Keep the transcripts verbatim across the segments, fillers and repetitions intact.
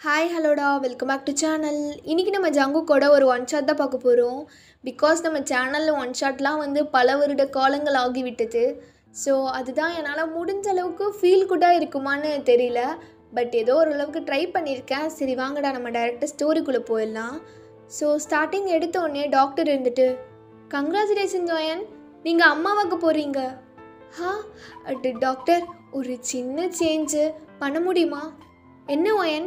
Hi ஹலோடா welcome back to channel. இன்றைக்கி நம்ம ஜங்குக்கோட ஒரு ஒன் ஷாட் தான் பார்க்க போகிறோம். பிகாஸ் நம்ம சேனலில் ஒன் ஷாட்லாம் வந்து பல வருட காலங்கள் ஆகிவிட்டது. ஸோ அதுதான் என்னால் முடிஞ்ச அளவுக்கு ஃபீல் குட்டாக இருக்குமான்னு தெரியல. பட் ஏதோ ஓரளவுக்கு ட்ரை பண்ணியிருக்கேன். சரி வாங்கடா நம்ம டைரெக்டாக ஸ்டோரிக்குள்ளே போயிடலாம். ஸோ ஸ்டார்டிங் எடுத்த உடனே டாக்டர் இருந்துட்டு, கங்க்ராச்சுலேஷன் ஜோயன், நீங்கள் அம்மாவாக்க போகிறீங்க. ஹா அட்டு டாக்டர், ஒரு சின்ன சேஞ்சு பண்ண முடியுமா? என்ன ஒயன்,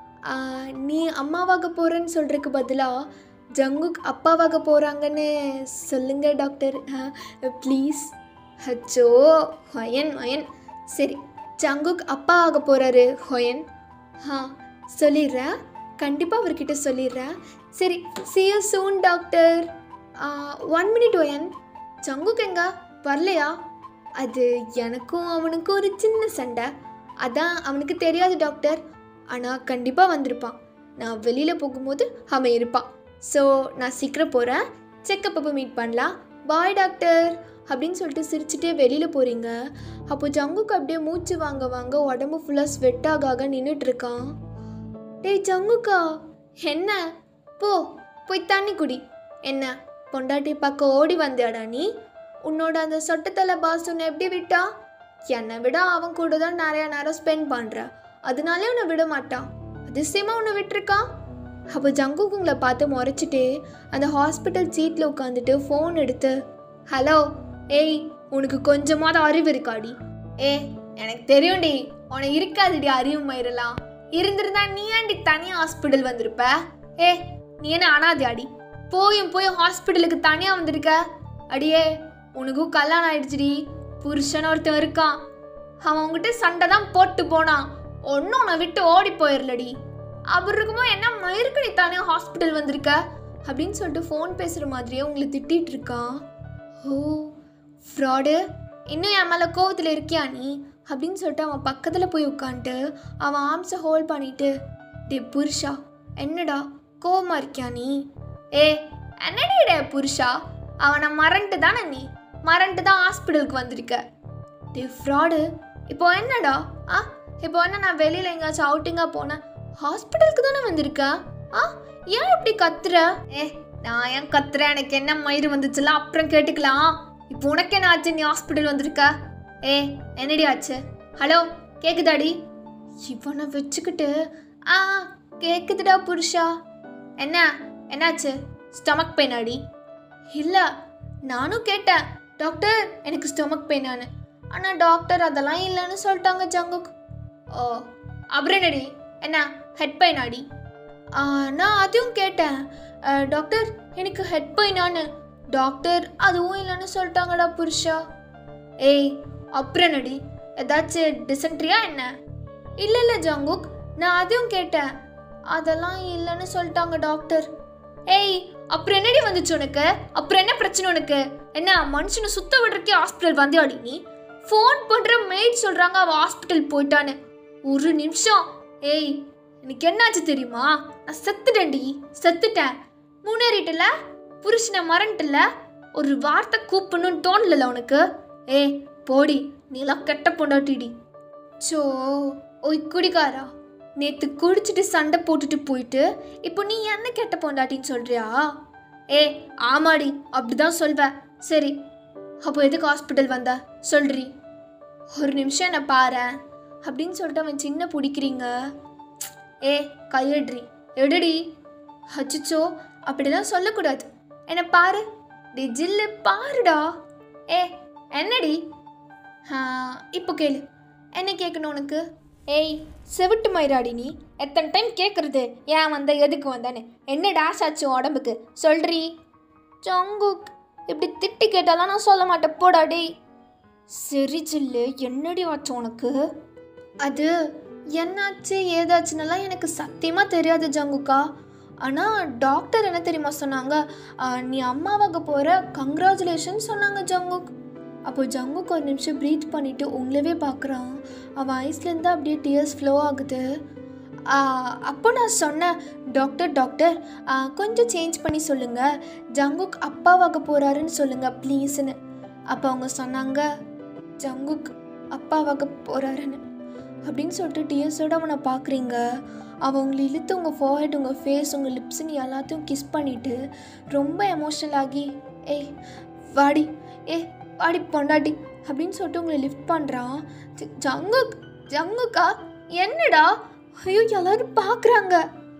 நீ அம்மாவாக போகிறேன்னு சொல்கிறதுக்கு பதிலாக ஜங்குக் அப்பாவாக போகிறாங்கன்னு சொல்லுங்க டாக்டர் ப்ளீஸ். அச்சோ ஹொயன் ஹொயன், சரி ஜங்குக் அப்பா ஆக போகிறாரு ஹொயன். ஆ சொல்லிடுறேன், கண்டிப்பாக அவர்கிட்ட சொல்லிடுறேன். சரி see you soon doctor. One minute ஒயன், ஜங்குக் எங்க வரலையா? அது எனக்கும் அவனுக்கும் ஒரு சின்ன சண்டை, அதான் அவனுக்கு தெரியாது டாக்டர். ஆனால் கண்டிப்பாக வந்திருப்பான். நான் வெளியில் போகும்போது அவன் இருப்பான். ஸோ நான் சீக்கிரம் போகிறேன், செக்கப் அப்போ மீட் பண்ணலாம், பாய் டாக்டர் அப்படின்னு சொல்லிட்டு சிரிச்சுட்டே வெளியில் போகிறீங்க. அப்போ ஜங்குக்கு அப்படியே மூச்சு வாங்க வாங்க உடம்பு ஃபுல்லாக ஸ்வெட்டாக ஆக நின்றுட்டுருக்கான். டேய் ஜங்குக்கா, என்ன போ போய் தண்ணி குடி. என்ன பொண்டாட்டி பார்க்க ஓடி வந்தியாடா நீ? உன்னோட அந்த சொட்டத்தலை பாஸ் உன்னை எப்படி விட்டா? என்னை விட அவன் கூட தான் நிறையா நேரம் ஸ்பெண்ட் பண்ணுற, அதனாலே உன்னை விட மாட்டான். அதிசயமா உன்னை விட்டுருக்கான். அப்போ ஜங்குக் உங்களை பார்த்து முறைச்சிட்டு அந்த ஹாஸ்பிட்டல் சீட்டில் உட்காந்துட்டு ஃபோன் எடுத்து, ஹலோ ஏய் உனக்கு கொஞ்சமாவது அறிவு இருக்காடி? ஏ எனக்கு தெரியும்டி உனக்கு இருக்காதுடி அறிவு மயிரெல்லாம். இருந்திருந்தா நீ ஏன்டி தனியாக ஹாஸ்பிட்டல் வந்திருப்ப? ஏ நீ என்ன அனாதியாடி, போயும் போய் ஹாஸ்பிட்டலுக்கு தனியாக வந்திருக்க? அடியே உனக்கும் கல்யாணம் ஆயிடுச்சுடி, புருஷன் ஒருத்தன் இருக்கான், அவன் உங்ககிட்ட சண்டை தான் போட்டு போனான், ஒன்றும் உன்னை விட்டு ஓடி போயிடலடி. அப்படி இருக்கும்போது என்ன மயிருக்கு நீ தானே ஹாஸ்பிட்டல் வந்திருக்க அப்படின்னு சொல்லிட்டு ஃபோன் பேசுகிற மாதிரியே உங்களை திட்டிகிட்டு இருக்கான். ஓ ஃப்ராடு, இன்னும் என் மேலே கோவத்தில் இருக்கியா நீ அப்படின்னு சொல்லிட்டு அவன் பக்கத்தில் போய் உட்காந்துட்டு அவன் ஆர்ம்ஸை ஹோல்ட் பண்ணிட்டு, டே புருஷா என்னடா கோவமாக இருக்கியா நீ? ஏ என்னடி டே புருஷா, அவனை மறந்துட்டு தானே நீ மறந்துட்டு தான் ஹாஸ்பிட்டலுக்கு வந்திருக்க. டே ஃப்ராடு, இப்போ என்னடா? ஆ இப்போ என்ன நான் வெளியில் எங்கேயாச்சும் அவுட்டிங்காக போனேன், ஹாஸ்பிட்டலுக்கு தானே வந்திருக்கேன். ஆ ஏன் இப்படி கத்துற? ஏ நான் ஏன் கத்துறேன், எனக்கு என்ன மயிறு வந்துச்சுல அப்புறம் கேட்டுக்கலாம். இப்போ உனக்கு என்ன ஆச்சு, நீ ஹாஸ்பிட்டல் வந்திருக்க? ஏ என்னடி ஆச்சு? ஹலோ கேட்குதாடி? இவனை வச்சுக்கிட்டு ஆ கேட்குதுடா புருஷா. என்ன என்னாச்சு, ஸ்டொமக் பெயின் ஆடி? இல்லை நானும் கேட்டேன் டாக்டர் எனக்கு ஸ்டொமக் பெயினானு, ஆனால் டாக்டர் அதெல்லாம் இல்லைன்னு சொல்லிட்டாங்க ஜங்குக். ஓ அப்புறம் என்னடி, என்ன ஹெட் பெயின் ஆடி? நான் அதுவும் கேட்டேன் டாக்டர் எனக்கு ஹெட் பெயினானு, டாக்டர் அதுவும் இல்லைன்னு சொல்லிட்டாங்கடா புருஷா. ஏய் அப்புறம் என்னடி, ஏதாச்சும் டிசென்ட்ரியா என்ன? இல்லை இல்லை ஜங்குக், நான் அதுவும் கேட்டேன், அதெல்லாம் இல்லைன்னு சொல்லிட்டாங்க டாக்டர். ஏய் அப்புறம் என்னடி வந்துச்சு உனக்கு? அப்புறம் என்ன பிரச்சனை உனக்கு? என்ன மனுஷனை சுத்த விடுறக்கே ஹாஸ்பிட்டல் வந்தியாடி நீ? ஃபோன் பண்ணுற மெய்ட் சொல்கிறாங்க அவள் ஹாஸ்பிட்டல் போயிட்டான்னு. ஒரு நிமிஷம், ஏய் எனக்கு என்னாச்சு தெரியுமா? நான் செத்துட்டேன்டி, செத்துட்டேன். முன்னேறிட்டல, புருஷனை மறந்துட்டல, ஒரு வார்த்தை கூப்பிடணும்னு தோணல உனக்கு? ஏய் போடி, நீலாம் கெட்ட பொண்டாட்டிடி. சோ ஓய் குடிக்காரா, நேற்று குடிச்சிட்டு சண்டை போட்டுட்டு போயிட்டு இப்போ நீ என்ன கெட்ட பொண்டாட்டின்னு சொல்கிறியா? ஏ ஆமாடி அப்படிதான் சொல்வேன். சரி அப்போ எதுக்கு ஹாஸ்பிட்டல் வந்த சொல்றி? ஒரு நிமிஷம் என்ன பாரு அப்படின்னு சொல்லிட்டு அவன் சின்ன பிடிக்கிறீங்க. ஏ கையெடுறி எடுடி. அச்சிச்சோ அப்படிலாம் சொல்லக்கூடாது, என்ன பாரு டி ஜில்லு பாருடா. ஏ என்னடி? இப்போ கேளு, என்ன கேட்கணும் உனக்கு? ஏய் செவிட்டு மயிராடி நீ, எத்தனை டைம் கேட்குறது ஏன் வந்த எதுக்கு வந்தானே, என்ன டேஷ் ஆச்சு உடம்புக்கு சொல்றி? ஜங்குக் இப்படி திட்டி கேட்டாலாம் நான் சொல்ல மாட்டேன் போடா டேய். சரி ஜில்லு என்னடி ஆச்சு உனக்கு? அது என்னாச்சு ஏதாச்சுன்னெல்லாம் எனக்கு சத்தியமாக தெரியாது ஜங்குக்கா. ஆனால் டாக்டர் என்ன தெரியுமா சொன்னாங்க, நீ அம்மாவாக போகிற கங்க்ராச்சுலேஷன் சொன்னாங்க ஜங்குக். அப்போ ஜங்குக் ஒரு நிமிஷம் ப்ரீத் பண்ணிவிட்டு உங்களவே பார்க்குறான். அவன் ஐஸ்லேருந்து அப்படியே டியர்ஸ் ஃப்ளோ ஆகுது. அப்போ நான் சொன்னேன், டாக்டர் டாக்டர் கொஞ்சம் சேஞ்ச் பண்ணி சொல்லுங்கள், ஜங்குக் அப்பாவாக போகிறாருன்னு சொல்லுங்கள் ப்ளீஸ்ன்னு. அப்போ அவங்க சொன்னாங்க ஜங்குக் அப்பாவாக போகிறாருன்னு. அப்படின்னு சொல்லிட்டு டிஎஸோடு அவனை பார்க்குறீங்க. அவன் உங்களை இழுத்து உங்கள் ஃபோர்ஹெட், உங்கள் ஃபேஸ், உங்கள் லிப்ஸுன்னு எல்லாத்தையும் கிஸ் பண்ணிவிட்டு ரொம்ப எமோஷ்னல் ஆகி ஏய் வாடி, ஏ வாடி பொண்டாட்டி அப்படின்னு சொல்லிட்டு உங்களை லிஃப்ட் பண்ணுறான். ஜங்கு ஜங்குக்கா என்னடா, ஐயோ எல்லோரும் பார்க்குறாங்க.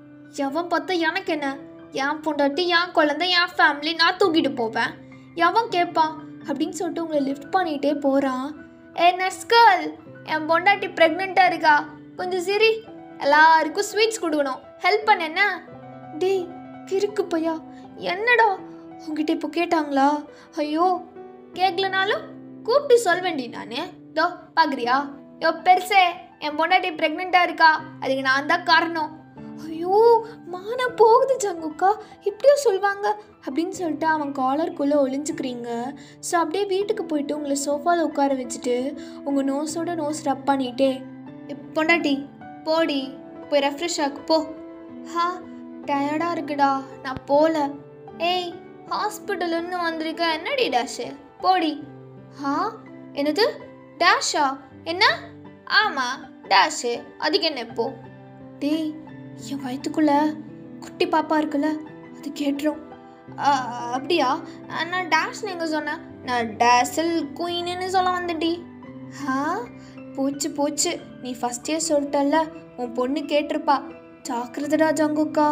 எவன் பார்த்தா எனக்கு என்ன, என் பொண்டாட்டி, என் குழந்தை, என் ஃபேமிலி, நான் தூக்கிட்டு போவேன், எவன் கேட்பான் அப்படின்னு சொல்லிட்டு உங்களை லிஃப்ட் பண்ணிகிட்டே போகிறான். ஏ நர்ஸ்கல், என் பொண்டாட்டி ப்ரெக்னெண்ட்டாக இருக்கா, கொஞ்சம் சரி, எல்லாருக்கும் ஸ்வீட்ஸ் கொடுக்கணும், ஹெல்ப் பண்ண என்ன. டேய் கிறுக்கு பையா, என்னடா உங்ககிட்ட இப்போ கேட்டாங்களா? ஐயோ கேட்கலனாலும் கூப்பிட்டு சொல்வேண்டி நானே. தோ பார்க்குறியா, யோ பெருசே என் பொண்டாட்டி ப்ரெக்னெண்ட்டாக இருக்கா, அதுக்கு நான் தான் காரணம். ஐயோ மான போகுது ஜங்குக்கா, இப்படியும் சொல்லுவாங்க அப்படின்னு சொல்லிட்டு அவன் காலருக்குள்ளே ஒளிஞ்சுக்கிறீங்க. ஸோ அப்படியே வீட்டுக்கு போயிட்டு உங்களை சோஃபாவில் உட்கார வச்சுட்டு உங்கள் நோஸோட நோஸ் ரப் பண்ணிட்டே, பொண்டாட்டி போடி போய் ரெஃப்ரெஷ் ஆகு போ. ஹா டயர்டாக இருக்குடா, நான் போகல. ஏய் ஹாஸ்பிட்டலுன்னு வந்திருக்க, என்னடி டேஷு, போடி. ஹா என்னது டேஷா, என்ன? ஆமாம் டேஷு, அதுக்கு என்ன இப்போ? டேய் என் வயிற்றுக்குள்ள குட்டி பாப்பா இருக்குல்ல, அது கேட்டுரும். அப்படியா, நான் டேஷ்னு எங்கே சொன்னேன், நான் டேசல் குயின்னு சொல்ல வந்துட்டி. ஆ போச்சு போச்சு, நீ ஃபஸ்ட் இயர் சொல்லிட்டல்ல, உன் பொண்ணு கேட்டிருப்பா, ஜாக்கிரதடா ஜங்குக்கா.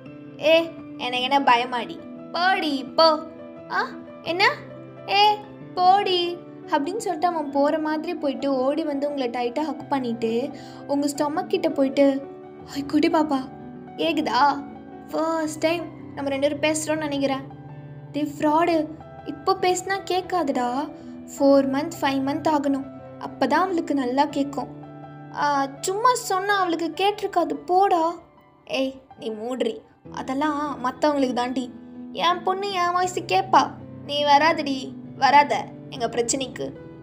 ஏ எனக்கு என்ன பயமாடி, போடி போ. ஆ என்ன, ஏ போடி அப்படின்னு சொல்லிட்டு அவன் போகிற மாதிரி போயிட்டு ஓடி வந்து உங்களை டைட்டாக ஹக் பண்ணிவிட்டு உங்கள் ஸ்டொமக் கிட்ட போயிட்டு, ஐ குட்டி பாப்பா கேக்குதா, ஃபர்ஸ்ட் டைம் நம்ம ரெண்டு பேரும் பேசுகிறோன்னு நினைக்கிறேன். டி ஃப்ராடு, இப்போ பேசினா கேட்காதுடா, ஃபோர் மந்த் ஃபைவ் மந்த் ஆகணும், அப்போ தான் அவளுக்கு நல்லா கேட்கும். சும்மா சொன்னால் அவளுக்கு கேட்டிருக்காது போடா. ஏய் நீ மூடுறி, அதெல்லாம் மற்றவங்களுக்கு தாண்டி, என் பொண்ணு என் வாய்ஸு கேட்பா, நீ வராதடி, வராத எங்கள் பிரச்சனைக்கு.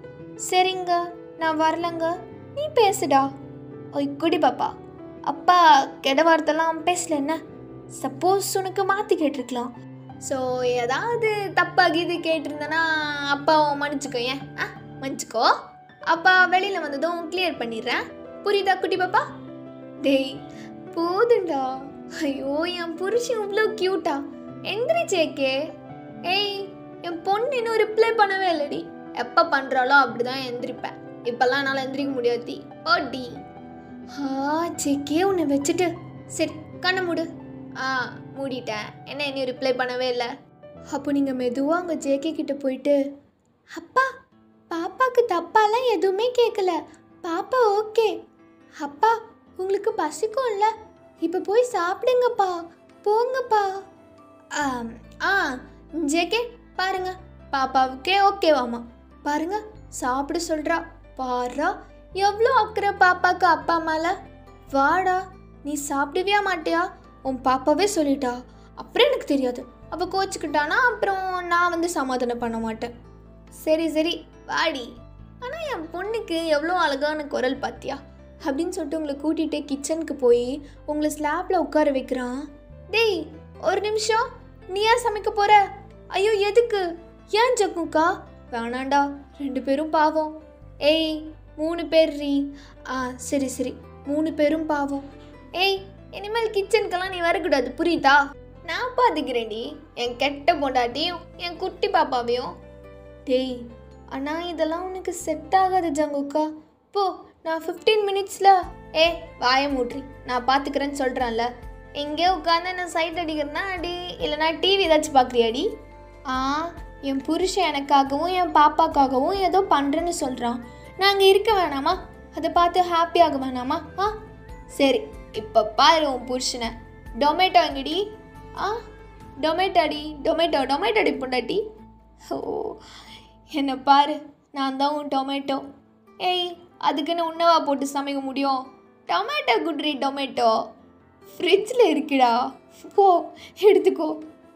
சரிங்க நான் வரலங்க, நீ பேசுடா. ஓய் குடி பாப்பா, அப்பா கெட வார்த்தைலாம் பேசல என்ன, சப்போஸ் உனக்கு மாற்றி கேட்டிருக்கலாம். ஸோ ஏதாவது தப்பாக இது கேட்டிருந்தேன்னா அப்பாவை மன்னிச்சுக்கோ. ஏன் ஆ மன்னிச்சுக்கோ, அப்பா வெளியில் வந்ததும் கிளியர் பண்ணிடுறேன், புரியுதா குட்டி பாப்பா? டேய் போதுண்டா, ஐயோ என் புருஷன் இவ்வளோ க்யூட்டா, எந்திரிச்சேக்கே. ஏய் என் பொண்ணு இன்னும் ரிப்ளை பண்ணவே இல்லடி, எப்போ பண்ணுறாலோ அப்படி தான் எந்திரிப்பேன், இப்போல்லாம் என்னால் எந்திரிக்க முடியாது ஓடி. ஆ சேக்கே உன்னை வச்சுட்டு, சரி கண்ணை மூடு. ஆ மூடிட்டேன், என்ன இன்னும் ரிப்ளை பண்ணவே இல்லை. அப்போ நீங்கள் மெதுவாக அங்கே ஜேகே கிட்டே போயிட்டு, அப்பா பாப்பாவுக்கு தப்பாலாம் எதுவுமே கேட்கல, பாப்பா ஓகே. அப்பா உங்களுக்கு பசிக்கும்ல, இப்போ போய் சாப்பிடுங்கப்பா, போங்கப்பா. ஆ ஜேகே பாருங்க, பாப்பாவுக்கே ஓகேவாமா, பாருங்க சாப்பிட சொல்கிறா, பாரா எவ்வளோ அக்கறை பாப்பாவுக்கு அப்பா மேலே. வாடா நீ சாப்பிடவே மாட்டியா, உன் பாப்பாவே சொல்லிட்டா, அப்புறம் எனக்கு தெரியாது, அப்போ கோச்சிக்கிட்டானா அப்புறம் நான் வந்து சமாதானம் பண்ண மாட்டேன். சரி சரி வாடி. ஆனால் என் பொண்ணுக்கு எவ்வளோ அழகான குரல் பார்த்தியா அப்படின்னு சொல்லிட்டு உங்களை கூட்டிகிட்டே கிச்சனுக்கு போய் உங்களை ஸ்லாப்பில் உட்கார வைக்கிறான். டேய் ஒரு நிமிஷம், நீயா சமைக்க போகிற? ஐயோ எதுக்கு, ஏன் ஜக்குக்கா? வேணாண்டா, ரெண்டு பேரும் பாவம். ஏய் மூணு பேர் ரீ. ஆ சரி சரி மூணு பேரும் பாவம். ஏய் இனிமேல் கிச்சனுக்கெல்லாம் நீ வரக்கூடாது புரியுதா? நான் பார்த்துக்கிறேன்டி என் கெட்ட பொண்டாட்டியும் என் குட்டி பாப்பாவையும். டேய் ஆனால் இதெல்லாம் உனக்கு செட் ஆகாது ஜங்குக்கா, போ நான் ஃபிஃப்டீன் மினிட்ஸில். ஏ வாய மூட்ரி, நான் பார்த்துக்கிறேன்னு சொல்கிறேன்ல, எங்கேயோ உட்காந்து நான் சைட் அடிக்கிறேன்னா அடி, இல்லைனா டிவி ஏதாச்சும் பார்க்குறியாடி? ஆ என் புருஷன் எனக்காகவும் என் பாப்பாக்காகவும் ஏதோ பண்ணுறேன்னு சொல்கிறான், நாங்கள் இருக்க வேணாமா, அதை பார்த்து ஹாப்பியாக வேணாமா? ஆ சரி இப்போ பாரு உன் புருஷனை. டொமேட்டோ எங்கடி? ஆ டொமேட்டோடி, டொமேட்டோ டொமேட்டோடி பொண்டாட்டி. ஓ என்னை பாரு, நான் தான் உன் டொமேட்டோ. ஏய் அதுக்குன்னு உன்னவா போட்டு சமைக்க முடியும்? டொமேட்டோ குட்ரி, டொமேட்டோ ஃப்ரிட்ஜில் இருக்குடா, போ எடுத்துக்கோ.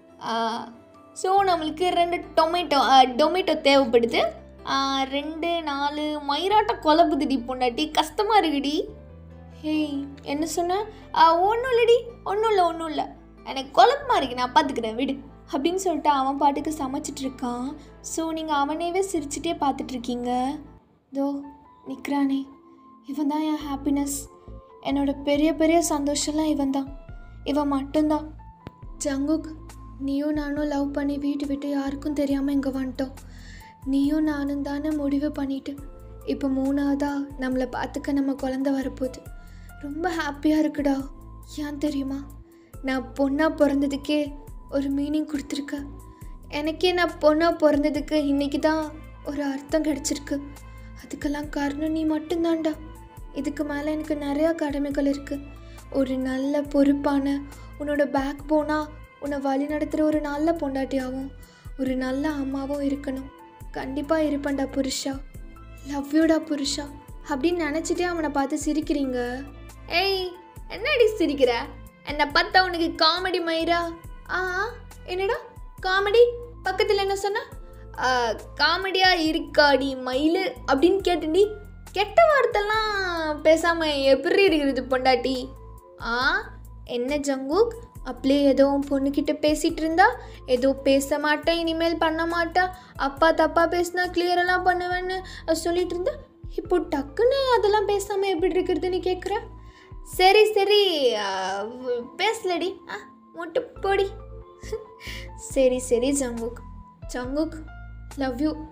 ஸோ நம்மளுக்கு ரெண்டு டொமேட்டோ டொமேட்டோ தேவைப்படுது. ரெண்டு நாலு மயிராட்ட குழம்புதுடி பொண்டாட்டி, கஷ்டமாக இருக்குடி. ஏய் என்ன சொன்ன? ஒன்றும் இல்லடி, ஒன்றும் இல்லை ஒன்றும் இல்லை, எனக்கு குழம்புமா இருக்கு, நான் பார்த்துக்கிறேன் விடு அப்படின்னு சொல்லிட்டு அவன் பாட்டுக்கு சமைச்சிட்ருக்கான். ஸோ நீங்கள் அவனேவே சிரிச்சுட்டே பார்த்துட்ருக்கீங்க. தோ நிற்கிறானே, இவன் தான் என் ஹாப்பினஸ். என்னோட பெரிய பெரிய சந்தோஷம்லாம் இவன் தான், இவன் மட்டும்தான். ஜங்குக், நீயும் நானும் லவ் பண்ணி வீட்டு விட்டு யாருக்கும் தெரியாமல் இங்கே வந்துட்டோம். நீயும் நானும் தானே முடிவு பண்ணிட்டு இப்போ மூணாவதா நம்மளை பார்த்துக்க நம்ம குழந்தை வரப்போகுது. ரொம்ப ஹாப்பியாக இருக்குடா. ஏன் தெரியுமா, நான் பொண்ணாக பிறந்ததுக்கே ஒரு மீனிங் கொடுத்துருக்க. எனக்கே நான் பொண்ணாக பிறந்ததுக்கு இன்றைக்கி தான் ஒரு அர்த்தம் கிடச்சிருக்கு. அதுக்கெல்லாம் காரணம் நீ மட்டும்தான்டா. இதுக்கு மேலே எனக்கு நிறையா கடமைகள் இருக்குது. ஒரு நல்ல பொறுப்பான உன்னோட பேக் போனால் உன்னை வழி நடத்துகிற ஒரு நல்ல பொண்டாட்டியாகவும் ஒரு நல்ல அம்மாவும் இருக்கணும். கண்டிப்பாக இருப்பேன்டா புருஷா. லவ் யூடா புருஷா அப்படின்னு நினச்சிட்டே அவனை பார்த்து சிரிக்கிறீங்க. ஏய், என்னடி சிரிக்கிற? என்னை பார்த்தா உனக்கு காமெடி மயிரா? ஆ, என்னடா காமெடி? பக்கத்தில் என்ன சொன்ன? காமெடியாக இருக்காடி மயில் அப்படின்னு கேட்டுடி. கெட்ட வார்த்தைலாம் பேசாமல் எப்படி இருக்கிறது பொண்டாட்டி? ஆ, என்ன ஜங்குக், அப்படியே ஏதோ பொண்ணுக்கிட்ட பேசிகிட்டு இருந்தா, ஏதோ பேச மாட்டேன், இனிமேல் பண்ண மாட்டேன், அப்பா தப்பாக பேசினா கிளியரெல்லாம் பண்ணுவேன்னு சொல்லிட்டு இருந்தா, இப்போ டக்குன்னு அதெல்லாம் பேசாமல் எப்படி இருக்கிறதுன்னு கேட்குற? சரி சரி பேசலடி, ஆ முட்டு போடி. சரி சரி ஜங்குக். ஜங்குக், லவ் யூ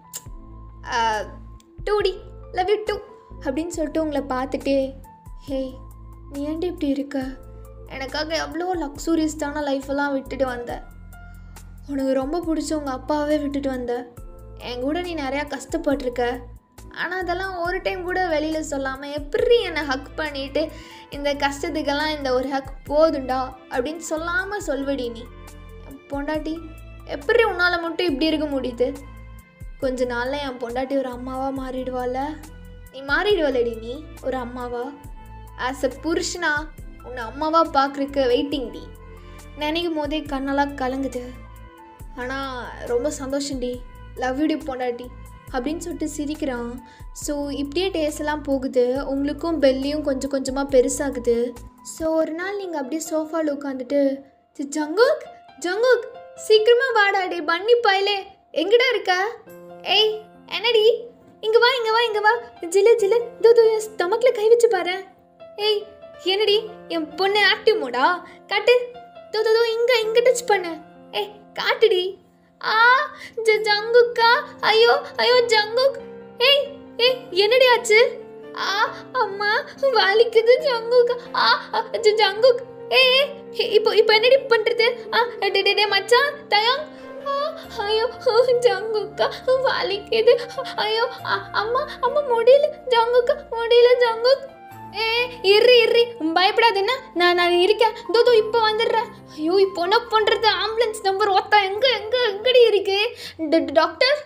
டூடி, லவ் யூ டூ அப்படின்னு சொல்லிட்டு உங்களை பார்த்துட்டே, ஹே நீ ஏன்டி இப்படி இருக்க? எனக்காக எவ்வளோ லக்ஸூரியஸ்டான லைஃப்பெல்லாம் விட்டுட்டு வந்த. உனக்கு ரொம்ப பிடிச்ச உங்கள் அப்பாவே விட்டுட்டு வந்த. என் கூட நீ நிறையா கஷ்டப்பட்டிருக்க. ஆனால் அதெல்லாம் ஒரு டைம் கூட வெளியில் சொல்லாமல் எப்படி என்னை ஹக் பண்ணிவிட்டு இந்த கஷ்டத்துக்கெல்லாம் இந்த ஒரு ஹக் போதுண்டா அப்படின்னு சொல்லாமல் சொல்வடி நீ. என் பொண்டாட்டி, எப்படி உன்னால் மட்டும் இப்படி இருக்க முடியுது? கொஞ்ச நாளில் என் பொண்டாட்டி ஒரு அம்மாவாக மாறிடுவாள். நீ மாறிடுவாளடி நீ ஒரு அம்மாவா? ஆஸ் அ புருஷனா உன்னை அம்மாவாக பார்க்குறக்கு வெயிட்டிங் டி. நினைக்கும் போதே கண்ணெல்லாம் கலங்குது. ஆனால் ரொம்ப சந்தோஷம்டி. லவ் யூ டி பொண்டாட்டி அப்படின்னு சொல்லிட்டு சிரிக்கிறான். ஸோ இப்படியே டேஸ் எல்லாம் போகுது. உங்களுக்கும் பெல்லியும் கொஞ்சம் கொஞ்சமாக பெருசாகுது. ஸோ ஒரு நாள் நீங்கள் அப்படியே சோஃபாவில் உட்காந்துட்டு, ஜங்குக் ஜங்குக் சீக்கிரமாக வாடாடே பன்னி பாயிலே, எங்கடா இருக்க? ஏய் என்னடி, இங்கே வா இங்கே வா இங்கே வா, ஜில்லு ஜில்லு தோ தோ என் ஸ்டமக்கில் கை வச்சு பாரு. ஏய் என்னடி, என் பொண்ணு ஆக்டிவ் மோடா? காட்டு. தோ தோ இங்கே இங்கே டச் பண்ணு. ஏய் காட்டுடி. ஆ ஜங்குக்கா, ஐயோ ஐயோ ஜங்குக். ஏய் ஏய் என்னடி ஆச்சு? ஆ அம்மா வலிக்குது ஜங்குக்கா. ஆ ஜங்குக். ஏய் இப்போ இப்போ என்னடி பண்ணுறது? ஆ டே டே மச்சான் தயாங். ஐயோ ஜங்குக்கா வலிக்குது. ஐயோ அம்மா அம்மா முடியல ஜங்குக்கா, முடியல ஜங்குக். ஏ இரு இரு பயப்படாது, என்ன நான் நான் இருக்கேன், தோ தோ இப்போ வந்துடுறேன். ஐயோ இப்போ என்ன பண்ணுறது? ஆம்புலன்ஸ் நம்பர் ஒத்தா எங்கே எங்கே எங்கடி இருக்கு டாக்டர்?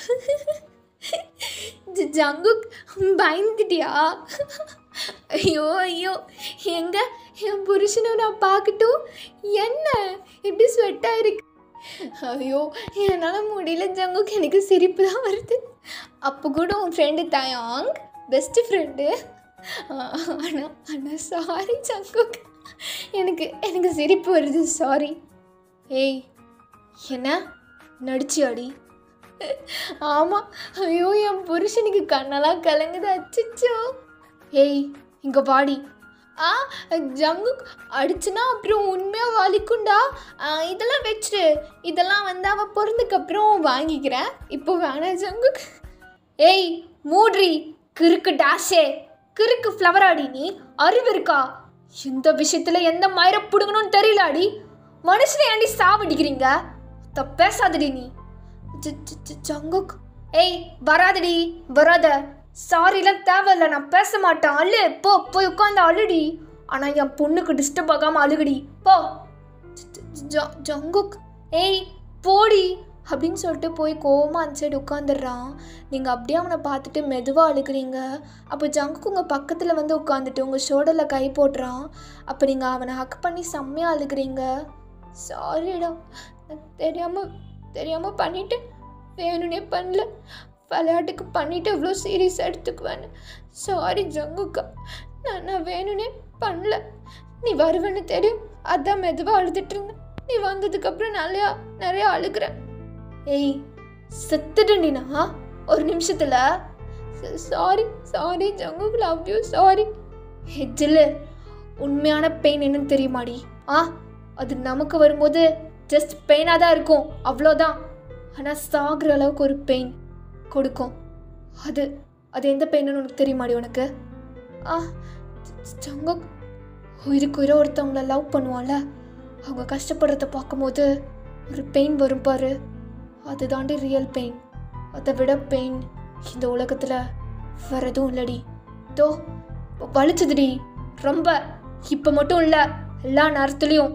ஜங்குக் பயந்துட்டியா? ஐயோ ஐயோ, எங்க என் புருஷனை நான் பார்க்கட்டும். என்ன இப்படி ஸ்வெட்டாக இருக்கு? ஐயோ என்னால் முடியல ஜங்குக், எனக்கு சிரிப்பு தான் வருது. அப்போ கூட உன் ஃப்ரெண்டு தயாங் பெஸ்ட்டு ஃப்ரெண்டு. ஆனால் ஆனால் சாரி ஜங்குக், எனக்கு எனக்கு சிரிப்பு வருது, சாரி. ஏய் என்ன நடிச்சியாடி? ஆமாம். ஐயோ என் புருஷனுக்கு கண்ணெல்லாம் கலங்குது, அச்சிச்சோ. ஏய் இங்கே வாடி. ஆ ஜங்குக் அடிச்சுனா அப்புறம் உண்மையாக வலிக்குண்டா. இதெல்லாம் வச்சுரு, இதெல்லாம் வந்து அவள் பிறந்ததுக்கப்புறம் வாங்கிக்கிறேன், இப்போ வேணாம் ஜங்குக். ஏய் மூட்ரி கிறுக்கு டேஷே, கிறுக்கு ஃப்ளவராடி நீ, அறிவு இருக்கா? இந்த விஷயத்தில் எந்த மயிரை பிடுங்கணும்னு தெரியலாடி. மனுஷனை ஏண்டி சாவடிக்கிறீங்க? த பேசாதடி நீ. ஜங்குக் ஏய் வராதடி வராத, சாரிலாம் தேவையில்ல, நான் பேச மாட்டேன். அழு போ, போய் உட்காந்து அழுடி. ஆனால் என் பொண்ணுக்கு டிஸ்டர்ப் ஆகாமல் அழுகுடி போ. ஜங்குக் ஏய் போடி அப்படின்னு சொல்லிட்டு போய் கோவமாக அந்த சைடு உட்காந்துடுறான். நீங்கள் அப்படியே அவனை பார்த்துட்டு மெதுவாக அழுகிறீங்க. அப்போ ஜங்குக் உங்கள் பக்கத்தில் வந்து உட்காந்துட்டு உங்கள் ஷோல்டரில் கை போடுறான். அப்போ நீங்கள் அவனை ஹக் பண்ணி செம்மையாக அழுகிறீங்க. சாரிடா, தெரியாமல் தெரியாமல் பண்ணிவிட்டு, வேணும்னே பண்ணல, விளையாட்டுக்கு பண்ணிவிட்டு இவ்வளோ சீரியஸாக எடுத்துக்குவேன்னு. சாரி ஜங்குக்கா, நான் நான் வேணும்னே பண்ணல. நீ வருவேன்னு தெரியும், அதான் மெதுவாக அழுதுட்டு இருந்தேன். நீ வந்ததுக்கப்புறம் நிறையா நிறையா அழுகிறேன். ஏய் செத்துட்டேன்டினா ஒரு நிமிஷத்தில். Sorry sorry Jungkook, love you, sorry. ஹெஜ்ஜில் உண்மையான பெயின் என்னன்னு தெரியுமாடி? ஆ அது நமக்கு வரும்போது ஜஸ்ட் பெயினாக தான் இருக்கும், அவ்வளோதான். ஆனால் சாகிற அளவுக்கு ஒரு பெயின் கொடுக்கும். அது அது எந்த பெயின்னு உனக்கு தெரியுமாடி உனக்கு? ஆ ஜங்குக், உயிருக்கு உயிரை ஒருத்தவங்கள லவ் பண்ணுவான்ல, அவங்க கஷ்டப்படுறத பார்க்கும்போது ஒரு பெயின் வரும் பாரு, அதுதாண்டி ரியல் பெயின். அதை விட பெயின் இந்த உலகத்தில் வேற எதுவும் இல்லடி. தோ வலிச்சதுடி ரொம்ப, இப்போ மட்டும் இல்லை, எல்லா நேரத்துலையும்.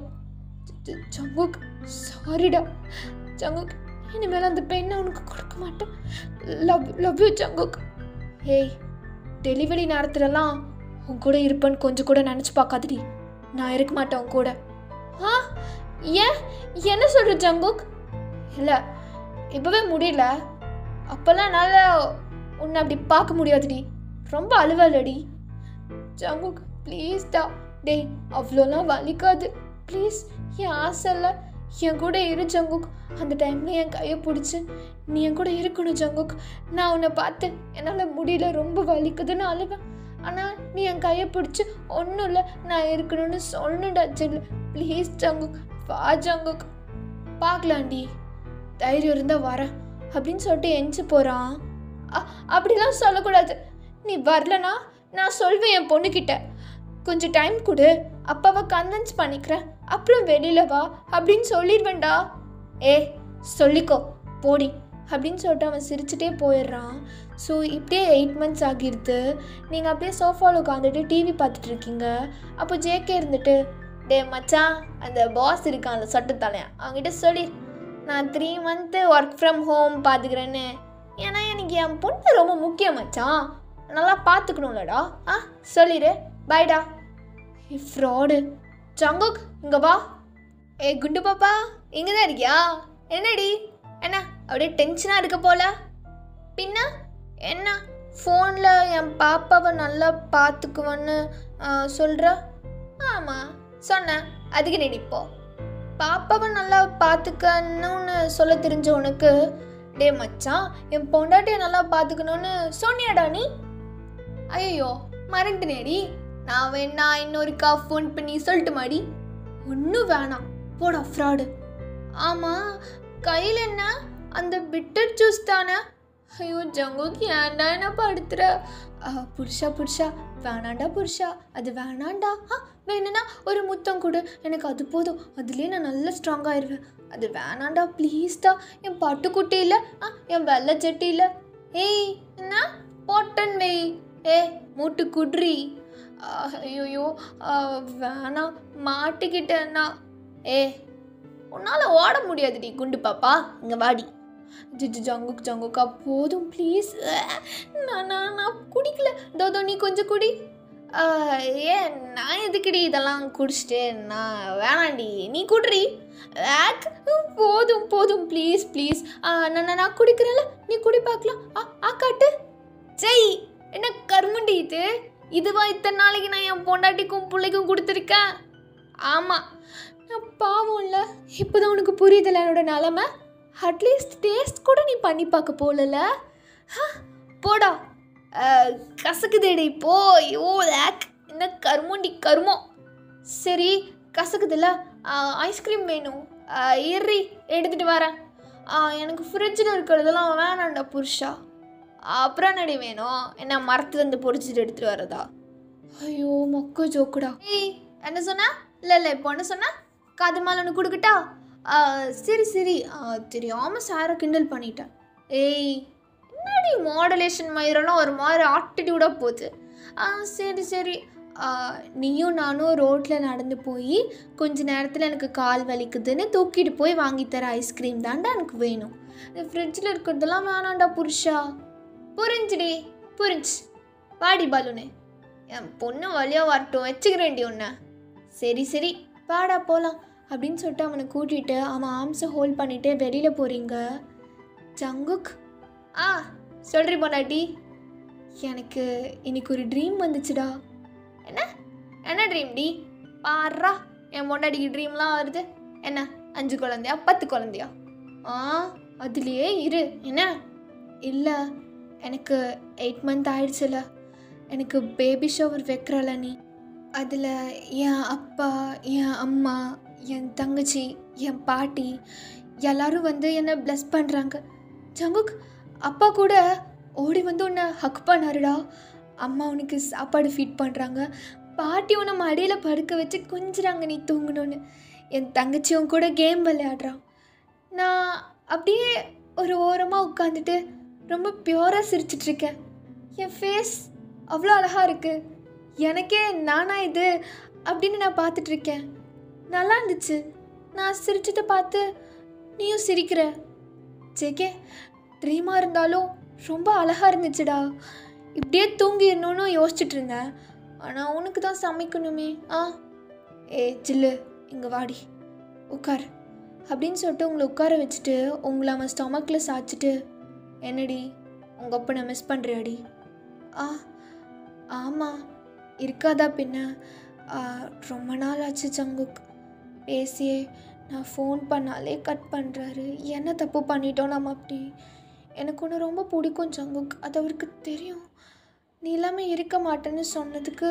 ஜங்குக் சாரிடா ஜங்குக், இனிமேல் அந்த பெயினை உனக்கு கொடுக்க மாட்டேன். Love love you Jungkook. ஏய், டெலிவரி நேரத்துலலாம் உன் கூட இருப்பேன்னு கொஞ்சம் கூட நினச்சி பார்க்காதடி. நான் இருக்க மாட்டேன் உன் கூட. ஆ ஏன், என்ன சொல்கிற ஜங்குக்? இல்லை இப்போவே முடியல, அப்போல்லாம் என்னால் உன்னை அப்படி பார்க்க முடியாதுடி, ரொம்ப அழுவலடி. ஜங்குக் ப்ளீஸ் டா, டேய் அவ்வளோலாம் வலிக்காது ப்ளீஸ், என் ஆசை இல்லை, என் கூட இரு ஜங்குக். அந்த டைமில் என் கையை பிடிச்சி நீ என் கூட இருக்கணும் ஜங்குக். நான் உன்னை பார்த்து என்னால் முடியல, ரொம்ப வலிக்குதுன்னு அழுவேன். ஆனால் நீ என் கையை பிடிச்சி ஒன்றும் இல்லை நான் இருக்கணும்னு சொல்லணும்டா ஜெல்லு, ப்ளீஸ் ஜங்குக், வா ஜங்குக். பார்க்கலாண்டி, தைரியம் இருந்தால் வரேன் அப்படின்னு சொல்லிட்டு எஞ்சி போகிறான். அப்படிலாம் சொல்லக்கூடாது, நீ வரலனா நான் சொல்வேன் என் பொண்ணுக்கிட்ட. கொஞ்சம் டைம் கொடு, அப்பாவை கன்வின்ஸ் பண்ணிக்கிறேன், அப்புறம் வெளியில் வா அப்படின்னு சொல்லிடுவேண்டா. ஏ சொல்லிக்கோ போடி அப்படின்னு சொல்லிட்டு அவன் சிரிச்சுட்டே போயிடுறான். ஸோ இப்படியே எயிட் மந்த்ஸ் ஆகிடுது. நீங்கள் அப்படியே சோஃபாவில் உட்காந்துட்டு டிவி பார்த்துட்ருக்கீங்க. அப்போ ஜேகே இருந்துட்டு, டே மச்சான், அந்த பாஸ் இருக்கான் அந்த சட்டத்தலையன், அவங்ககிட்ட சொல்லி நான் three month work from home பார்த்துக்கிறேன்னு. ஏன்னா எனக்கு என் பொண்ணு ரொம்ப முக்கியம் மச்சான், நல்லா பார்த்துக்கணும்லடா. ஆ சொல்லிடு, பாய்டா. ஃப்ராடு. ஜங்குக் இங்கே வா. ஏ குண்டு பாப்பா, இங்கே தான் இருக்கியா? என்னடி என்ன அப்படியே டென்ஷனாக இருக்க போல? பின்ன என்ன ஃபோனில் என் பாப்பாவை நல்லா பார்த்துக்குவேன்னு சொல்கிற? ஆமாம் சொன்னேன், அதுக்கு நடிப்போ. பாப்பாவை நல்லா பார்த்துக்கணும்னு சொல்ல தெரிஞ்ச உனக்கு, டே மச்சான் என் பொண்டாட்டியை நல்லா பார்த்துக்கணும்னு சொன்னியாடா நீ? ஐயோ மறந்துனேடி, நான் வேணா இன்னொருக்கா ஃபோன் பண்ணி சொல்லிட்டு மாடி. ஒன்றும் வேணாம் போடா ஃப்ராடு. ஆமாம் கையில் என்ன, அந்த பிட்டர் ஜூஸ் தானே? ஐயோ ஜங்குக் ஏன்டா என்ன படுத்துற? புருஷா புருஷா வேணாண்டா புருஷா, அது வேணாண்டா. ஆ வேணும்னா ஒரு முத்தம் கொடு, எனக்கு அது போதும், அதுலேயே நான் நல்லா ஸ்ட்ராங் ஆயிடுவேன். அது வேணாண்டா ப்ளீஸ்டா, என் பட்டுக்குட்டி இல்லை, ஆ என் வெள்ளை சட்டி இல்லை. ஏய் என்ன போட்டன் வை, ஏ மூட்டு குட்ரி. ஐயோயோ வேணாம் மாட்டிக்கிட்டேன்னா. ஏ உன்னால் ஓட முடியாதுடி குண்டு பாப்பா, இங்கே வாடி. ஜிஜு ஜங்குக் ஜங்குக்கா போதும் ப்ளீஸ், நான் நான் நான் குடிக்கல. தோதோ நீ கொஞ்சம் குடி. ஏன் நான் எதுக்குடி இதெல்லாம் குடிச்சிட்டு, நான் வேணாண்டி நீ குட்ரி. போதும் போதும் ப்ளீஸ் ப்ளீஸ், நான் நான் குடிக்கிறேன்ல, நீ குடி பார்க்கலாம். ஆ ஆ காட்டு. ஜெய் என்ன கருமண்டி இது, இதுவா இத்தனை நாளைக்கு நான் என் பொண்டாட்டிக்கும் பிள்ளைக்கும் கொடுத்துருக்கேன்? ஆமாம் நான் பாவம் இல்லை, இப்போ தான் உனக்கு புரியுதில்ல என்னோட நிலமை. அட்லீஸ்ட் டேஸ்ட் கூட நீ பண்ணி பார்க்க போகல. போடா கசக்குதேடி போ. யோ லேக் என்ன கருமண்டி கருமம். சரி கசக்குதில்ல, ஐஸ்கிரீம் வேணும், இறி எடுத்துகிட்டு வரேன். எனக்கு ஃப்ரிட்ஜில் இருக்கிறதெல்லாம் வேணாண்டா புருஷா. அப்புறம் நடி வேணும், என்ன மரத்துலேருந்து பொறிச்சிட்டு எடுத்துகிட்டு வரதா? ஐயோ மொக்க ஜோக்குடா. ஏய் என்ன சொன்ன? இல்லை இல்லை இப்போ என்ன சொன்ன? காது மாலை ஒன்று கொடுக்கட்டா? சரி சரி தெரியாமல் சாரை கிண்டல் பண்ணிட்டேன். ஏய் என்னடி மாடுலேஷன் மயிரெல்லாம் ஒரு மாதிரி ஆட்டிடியூடாக போகுது. சரி சரி நீயும் நானும் ரோட்டில் நடந்து போய் கொஞ்ச நேரத்தில் எனக்கு கால் வலிக்குதுன்னு தூக்கிட்டு போய் வாங்கித்தர ஐஸ்கிரீம் தாண்டா எனக்கு வேணும். இந்த ஃப்ரிட்ஜில் இருக்கிறதெல்லாம் வேணாண்டா புருஷா. புரிஞ்சுடி புரிஞ்சு. வாடி பலூனு, என் பொண்ணு வழியாக வரட்டும், வச்சுக்கிறேன்டி ஒன்று. சரி சரி வாடா போகலாம் அப்படின்னு சொல்லிட்டு அவனை கூட்டிகிட்டு அவன் ஆம்ஸை ஹோல்ட் பண்ணிவிட்டு வெளியில் போகிறீங்க. ஜங்குக் ஆ சொல்கிறி பொண்டாட்டி, எனக்கு இன்னைக்கு ஒரு ட்ரீம் வந்துச்சுடா. என்ன என்ன ட்ரீம் டி? பாடுறா என் பொண்டாட்டிக்கு ட்ரீம்லாம் வருது. என்ன அஞ்சு குழந்தையா பத்து குழந்தையா? ஆ அதுலேயே இரு. என்ன இல்லை எனக்கு எயிட் மந்த் ஆயிடுச்சுல, எனக்கு பேபி ஷவர் வைக்கிறல நீ. அதில் என் அப்பா, என் அம்மா, என் தங்கச்சி, என் பாட்டி எல்லோரும் வந்து என்னை ப்ளஸ் பண்ணுறாங்க. ஜங்குக், அப்பா கூட ஓடி வந்து உன்னை ஹக் பண்ணாருடா. அம்மா உனக்கு சாப்பாடு ஃபீட் பண்ணுறாங்க. பாட்டி உன்னை மடியில் படுக்க வச்சு கொஞ்சிறாங்க நீ தூங்கணுன்னு. என் தங்கச்சியும் கூட கேம் விளையாடுறான். நான் அப்படியே ஒரு ஓரமாக உட்காந்துட்டு ரொம்ப பியூராக சிரிச்சிட்ருக்கேன். என் ஃபேஸ் அவ்வளோ அழகாக இருக்குது. எனக்கே நானா இது அப்படின்னு நான் பார்த்துட்ருக்கேன். நல்லா இருந்துச்சு. நான் சிரிச்சதை பார்த்து நீயும் சிரிக்கிற. ஜேகே, ட்ரீமாக இருந்தாலும் ரொம்ப அழகாக இருந்துச்சுடா. இப்படியே தூங்கிடணுன்னு யோசிச்சுட்டு இருந்தேன். ஆனால் உனக்கு தான் சமைக்கணுமே. ஆ ஏ ஜில்லு, இங்கே வாடி உட்கார் அப்படின்னு சொல்லிட்டு உங்களை உட்கார வச்சுட்டு உங்களை அவன் ஸ்டொமக்கில் சாய்ச்சிட்டு, என்னடி உங்கள் அப்பா நான் மிஸ் பண்ணுறியாடி? ஆ ஆமாம், இருக்காதா பின்ன. ரொம்ப நாள் ஆச்சு ஜங்குக் பேசியே. நான் ஃபோன் பண்ணாலே கட் பண்ணுறாரு. என்ன தப்பு பண்ணிட்டோம் நம்ம அப்படி? எனக்கு ஒன்று ரொம்ப பிடிக்கும் ஜங்குக், அது அவருக்கு தெரியும். நீ இல்லாமல் இருக்க மாட்டேன்னு சொன்னதுக்கு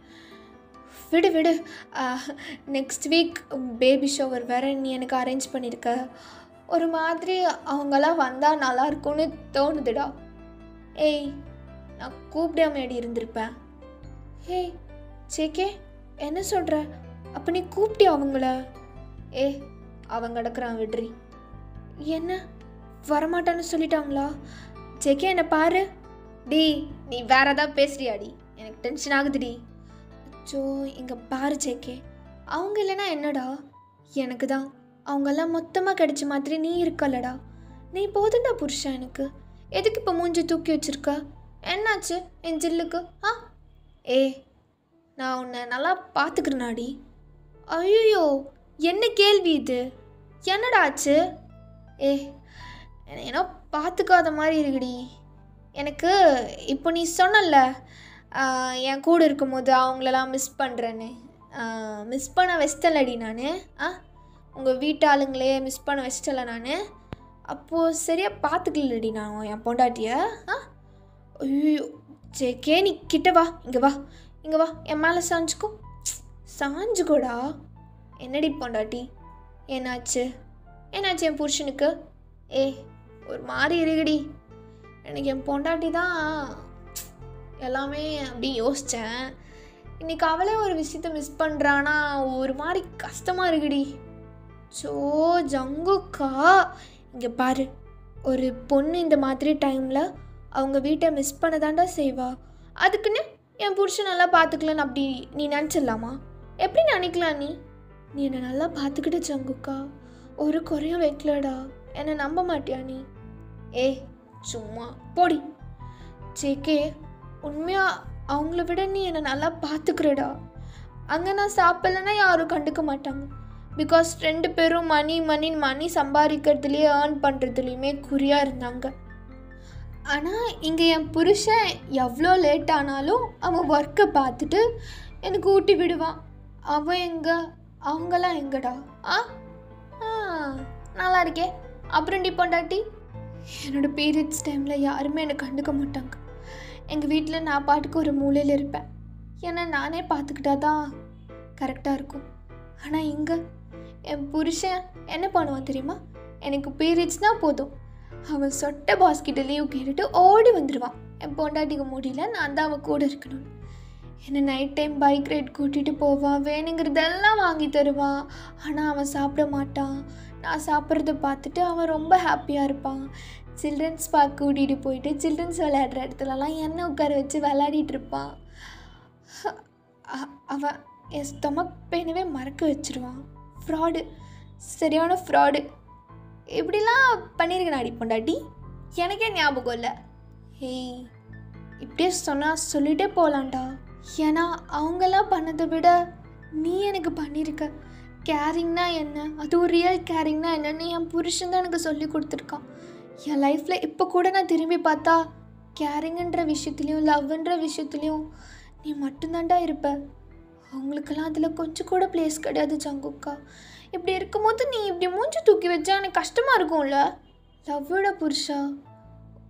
விடு விடு. நெக்ஸ்ட் வீக் பேபி ஷவர் வேறு நீ எனக்கு அரேஞ்ச் பண்ணியிருக்க. ஒரு மாதிரி அவங்களாம் வந்தால் நல்லாயிருக்கும்னு தோணுதுடா. ஏய், நான் கூப்பிடாமடி இருந்திருப்பேன். ஏய் ஜேகே, என்ன சொல்கிற? அப்போ நீ கூப்பிட்டியா அவங்கள? ஏ அவங்க கிடக்குறான் விட்ரி. என்ன வரமாட்டான்னு சொல்லிட்டாங்களா? ஜேகே என்னை பாரு. டி, நீ வேற ஏதாவது பேசுறியாடி? எனக்கு டென்ஷன் ஆகுதுடி. அச்சோ, இங்கே பாரு ஜேகே, அவங்க இல்லைன்னா என்னடா? எனக்கு தான் அவங்கெல்லாம் மொத்தமாக கிடைச்ச மாதிரி நீ இருக்கலடா. நீ போதுண்டா புருஷன் எனக்கு. எதுக்கு இப்போ மூஞ்சி தூக்கி வச்சுருக்க? என்னாச்சு என் ஜில்லுக்கு? ஆ ஏ, நான் உன்னை நல்லா பார்த்துக்கிறேனாடி. ஐயோ, என்ன கேள்வி இது? என்னடா ஆச்சு? ஏ, ஏன்னா பார்த்துக்காத மாதிரி இருக்குடி. எனக்கு இப்போ நீ சொன்னல என் கூட இருக்கும்போது அவங்களெல்லாம் மிஸ் பண்ணுறேன்னு. மிஸ் பண்ண வச்சிட்டலடி நான். ஆ உங்கள் வீட்டு ஆளுங்களே மிஸ் பண்ண வச்சிட்டல நான். அப்போது சரியாக பார்த்துக்கலடி நான் என் பொண்டாட்டியை. ஆ ஐயோ ஜேகே, நீ கிட்ட வா, இங்கே வா, இங்கே வா, என் மேலே சாஞ்சுக்கோ. சாஞ்சுக்கோடா. என்னடி பொண்டாட்டி, என்னாச்சு? என்னாச்சு என் புருஷனுக்கு? ஏ, ஒரு மாதிரி இருக்குடி. எனக்கு என் பொண்டாட்டி தான் எல்லாமே அப்படி யோசித்தேன். இன்றைக்கி அவளே ஒரு விஷயத்த மிஸ் பண்ணுறான்னா ஒரு மாதிரி கஷ்டமாக இருக்குடி. ஸோ ஜங்குக்கா, இங்கே பாரு, ஒரு பொண்ணு இந்த மாதிரி டைமில் அவங்க வீட்டை மிஸ் பண்ண தாண்டா செய்வா. அதுக்குன்னு என் புருஷன் நல்லா பார்த்துக்கலன்னு அப்படி நீ நினச்சிடலாமா? எப்படி நினைக்கலாம் நீ? நீ என்னை நல்லா பார்த்துக்கிட்ட ஜங்குக்கா, ஒரு குறையும் வைக்கலடா. என்னை நம்ப மாட்டியா நீ? ஏ சும்மா போடி. ஜேகே, உண்மையாக அவங்கள விட நீ என்னை நல்லா பார்த்துக்கிறடா. அங்கே நான் சாப்பிட்லன்னா யாரும் கண்டுக்க மாட்டாங்க. பிகாஸ் ரெண்டு பேரும் மணி மணி மணி சம்பாதிக்கிறதுலேயே ஏர்ன் பண்ணுறதுலேயுமே குறியாக இருந்தாங்க. ஆனால் இங்கே என் புருஷன் எவ்வளோ லேட் ஆனாலும் அவன் ஒர்க்கை பார்த்துட்டு எனக்கு ஊட்டி விடுவான். அவன் எங்கே, அவங்களாம் எங்கடா? ஆ ஆ நல்லா இருக்கே. அப்புறம் டி பொண்டாட்டி, என்னோடய பீரியட்ஸ் டைமில் யாருமே என்னை கண்டுக்க மாட்டாங்க. எங்கள் வீட்டில் நான் பாட்டுக்கு ஒரு மூலையில் இருப்பேன். ஏன்னா நானே பார்த்துக்கிட்டா தான் கரெக்டாக இருக்கும். ஆனால் இங்கே என் புருஷன் என்ன பண்ணுவான் தெரியுமா? எனக்கு பீரியட்ஸ்னால் போதும், அவன் சொட்ட பாஸ்கிட்ட லீவ் கேட்டுட்டு ஓடி வந்துடுவான். என் பொண்டாட்டிக்கு முடியல, நான் தான் அவன் கூட இருக்கணும்னு. என்னை நைட் டைம் பைக் ரைட் கூட்டிகிட்டு போவான், வேணுங்கிறதெல்லாம் வாங்கி தருவான். ஆனால் அவன் சாப்பிட மாட்டான். நான் சாப்பிட்றத பார்த்துட்டு அவன் ரொம்ப ஹாப்பியாக இருப்பான். சில்ட்ரன்ஸ் பார்க் கூட்டிகிட்டு போயிட்டு சில்ட்ரன்ஸ் விளையாடுற இடத்துலலாம் என்னை உட்கார வச்சு விளையாடிட்டு இருப்பான். அவன் என் ஸ்டொமக் பெயினவே மறக்க வச்சுருவான். ஃப்ராடு, சரியான ஃப்ராடு. இப்படிலாம் பண்ணியிருக்கேன் அடி பொண்டாட்டி, எனக்கே ஞாபகம் இல்லை. ஹேய், இப்படியே சொன்னால் சொல்லிகிட்டே போகலான்டா. ஏன்னா அவங்கெல்லாம் பண்ணதை விட நீ எனக்கு பண்ணியிருக்க. கேரிங்னா என்ன, அதுவும் ரியல் கேரிங்னா என்னன்னு என் புருஷன் தான் எனக்கு சொல்லி கொடுத்துருக்கான். என் லைஃப்பில் இப்போ கூட நான் திரும்பி பார்த்தா கேரிங்குன்ற விஷயத்துலையும் லவ்ன்ற விஷயத்துலையும் நீ மட்டும்தான்டா இருப்ப. அவங்களுக்கெல்லாம் அதில் கொஞ்சம் கூட ப்ளேஸ் கிடையாது ஜங்குக்கா. இப்படி இருக்கும்போது நீ இப்படி மூஞ்சி தூக்கி வச்சா எனக்கு கஷ்டமாக இருக்கும்ல. லவ்வோட புருஷா,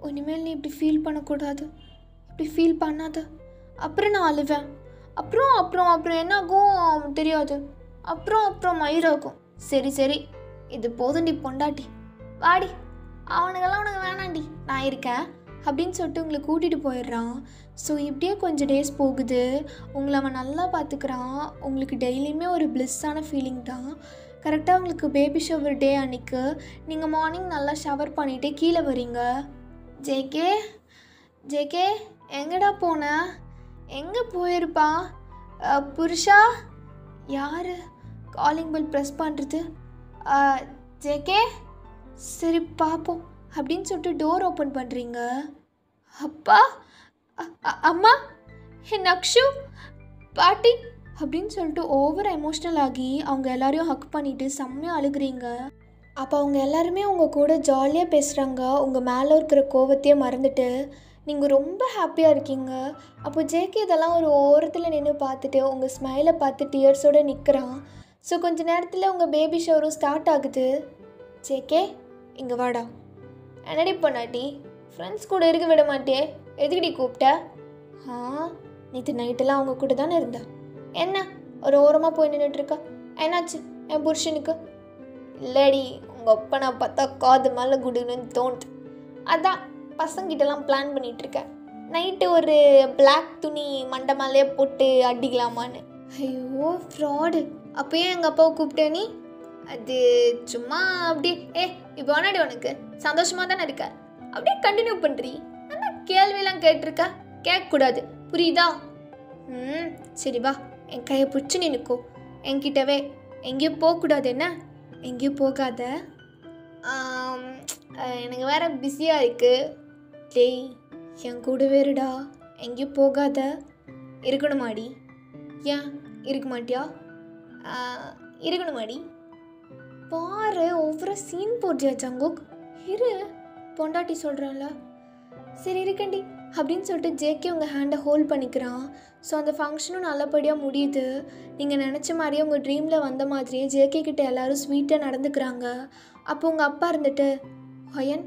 இனிமேல் நீ இப்படி ஃபீல் பண்ணக்கூடாது, இப்படி ஃபீல் பண்ணாத. அப்புறம் நான் அழுவேன். அப்புறம் அப்புறம் அப்புறம் என்னாகும் தெரியாது. அப்புறம் அப்புறம் மயிராகும். சரி சரி இது போதுண்டி பொண்டாட்டி, வாடி, அவனுக்கெல்லாம் உனக்கு வேணாண்டி, நான் இருக்கேன் அப்படின்னு சொல்லிட்டு உங்களை கூட்டிகிட்டு போயிடுறான். ஸோ இப்படியே கொஞ்சம் டேஸ் போகுது. உங்களை அவன் நல்லா பார்த்துக்கிறான். உங்களுக்கு டெய்லியுமே ஒரு பிளிஸ்ஸான ஃபீலிங் தான். கரெக்டாக உங்களுக்கு பேபி ஷவர் டே அன்றைக்கு நீங்கள் மார்னிங் நல்லா ஷவர் பண்ணிவிட்டு கீழே வரீங்க. ஜேகே ஜேகே எங்கடா போன, எங்கே போயிருப்பா? புருஷா, யார் காலிங் பெல் ப்ரெஸ் பண்ணுறது? ஜேகே, சரி பார்ப்போம் அப்படின்னு சொல்லிட்டு டோர் ஓப்பன் பண்ணுறீங்க. அப்பா, அம்மா, என் அக்ஷு, பாட்டி அப்படின்னு சொல்லிட்டு ஓவர் எமோஷ்னல் ஆகி அவங்க எல்லாரையும் ஹக் பண்ணிவிட்டு செம்மையாக அழுகிறீங்க. அப்போ அவங்க எல்லாருமே உங்கள் கூட ஜாலியாக பேசுகிறாங்க. உங்கள் மேலே இருக்கிற கோவத்தையே மறந்துட்டு நீங்கள் ரொம்ப ஹாப்பியாக இருக்கீங்க. அப்போ ஜேகே இதெல்லாம் ஒரு ஓரத்தில் நின்று பார்த்துட்டு உங்கள் ஸ்மைலை பார்த்து டியர்ஸோடு நிற்கிறான். ஸோ கொஞ்சம் நேரத்தில் உங்கள் பேபி ஷவரும் ஸ்டார்ட் ஆகுது. ஜேகே, இங்கே வாடா. என்னடி பொண்ணாட்டி, ஃப்ரெண்ட்ஸ் கூட இருக்க விட மாட்டே, எதுக்கடி கூப்பிட்ட? ஆ, நேற்று நைட்டெல்லாம் அவங்க கூட தானே இருந்தேன். என்ன ஒரு ஓரமாக போய் நின்றுட்டுருக்கா? என்னாச்சு என் புருஷனுக்கு? இல்லடி, உங்கள் அப்பா நான் பார்த்தா காது மேலே குடுன்னு தோணுது. அதான் பசங்கிட்டலாம் பிளான் பண்ணிகிட்ருக்கேன். நைட்டு ஒரு பிளாக் துணி மண்டை மேலே போட்டு அடிக்கலாமான்னு. ஐயோ ஃப்ராடு. அப்போயே எங்கள் அப்பாவை கூப்பிட்டே நீ? அது சும்மா அப்படியே. ஏ இப்போ வேணாடி, உனக்கு சந்தோஷமாக தானே இருக்க, அப்படியே கண்டினியூ பண்ணுறீ. நல்லா கேள்வியெல்லாம் கேட்டிருக்க, கேட்கக்கூடாது, புரியுதா? ம் சரி வா, என் கையை பிடிச்சி நினைக்கோ என்கிட்டவே. எங்கேயும் போகக்கூடாது, என்ன எங்கேயும் போகாத. எனக்கு வேற பிஸியாக இருக்குது. டேய் என் கூட வேறுடா, எங்கேயும் போகாத. இருக்கணுமாடி? ஏன் இருக்க மாட்டியா? இருக்கணுமாடி? பாரு ஒவ்வொரு சீன் போடுறியா ஜங்குக். இரு, பொண்டாட்டி சொல்கிறான்ல. சரி இருக்கண்டி அப்படின்னு சொல்லிட்டு ஜேகே உங்கள் ஹேண்டை ஹோல்ட் பண்ணிக்கிறான். ஸோ அந்த ஃபங்க்ஷனும் நல்லபடியாக முடியுது. நீங்கள் நினச்ச மாதிரியே உங்கள் ட்ரீமில் வந்த மாதிரியே ஜேகே கிட்ட எல்லோரும் ஸ்வீட்டாக நடந்துக்கிறாங்க. அப்போ உங்கள் அப்பா இருந்துட்டு, ஹயன்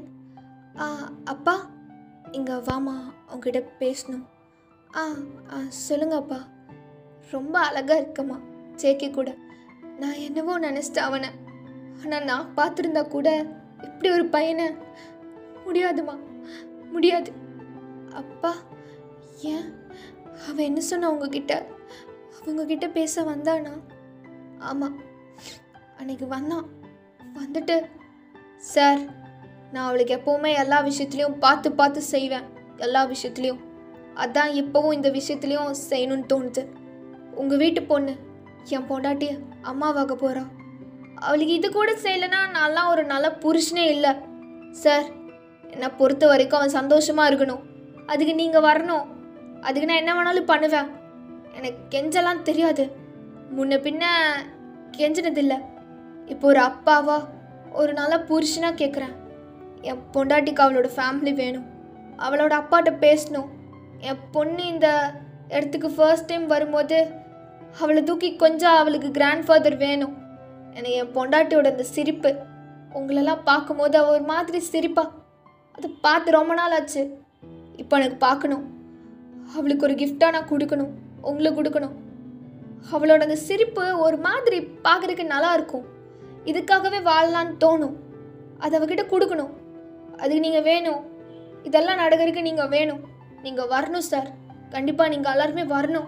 அப்பா இங்கே வாமா, உங்ககிட்ட பேசணும். ஆ ஆ சொல்லுங்கப்பா. ரொம்ப அழகாக இருக்கம்மா ஜேகே கூட. நான் என்னவோ நினச்சிட்டேன் அவனை, ஆனால் நான் பார்த்துருந்தா கூட இப்படி ஒரு பையனை முடியாதுமா, முடியாது. அப்பா ஏன்? அவன் என்ன சொன்னா உங்ககிட்ட? அவங்கக்கிட்ட பேச வந்தானா? ஆமாம், அன்னைக்கு வந்தான். வந்துட்டு சார், நான் அவளுக்கு எப்போவுமே எல்லா விஷயத்துலையும் பார்த்து பார்த்து செய்வேன், எல்லா விஷயத்துலையும். அதான் இப்போவும் இந்த விஷயத்துலையும் செய்யணும்னு தோணுது. உங்கள் வீட்டு பொண்ணு என் பொண்டாட்டி அம்மாவாக போகிறா. அவளுக்கு இது கூட செய்யலைன்னா நான்லாம் ஒரு நல்ல புருஷனே இல்லை சார். என்னை பொறுத்த வரைக்கும் அவன் சந்தோஷமாக இருக்கணும், அதுக்கு நீங்கள் வரணும். அதுக்கு நான் என்ன வேணாலும் பண்ணுவேன். எனக்கு கெஞ்சலாம் தெரியாது, முன்ன பின்ன கெஞ்சினதில்லை. இப்போ ஒரு அப்பாவா ஒரு நல்ல புருஷனாக கேட்குறேன். என் பொண்டாட்டிக்கு அவளோட ஃபேமிலி வேணும், அவளோட அப்பாட்ட பேசணும். என் பொண்ணு இந்த இடத்துக்கு ஃபர்ஸ்ட் டைம் வரும்போது அவளை தூக்கி கொஞ்சம் அவளுக்கு கிராண்ட் ஃபாதர் வேணும். எனக்கு என் பொண்டாட்டியோட அந்த சிரிப்பு, உங்களெல்லாம் பார்க்கும்போது அவள் ஒரு மாதிரி சிரிப்பா, அதை பார்த்து ரொம்ப நாள் ஆச்சு. இப்போ எனக்கு பார்க்கணும். அவளுக்கு ஒரு கிஃப்டாக நான் கொடுக்கணும், உங்களுக்கு கொடுக்கணும். அவளோட அந்த சிரிப்பு ஒரு மாதிரி பார்க்குறதுக்கு நல்லா இருக்கும். இதுக்காகவே வாழலான்னு தோணும். அதை அவகிட்ட கொடுக்கணும். அதுக்கு நீங்கள் வேணும். இதெல்லாம் நடக்கிறதுக்கு நீங்கள் வேணும். நீங்கள் வரணும் சார், கண்டிப்பாக நீங்கள் எல்லாருமே வரணும்.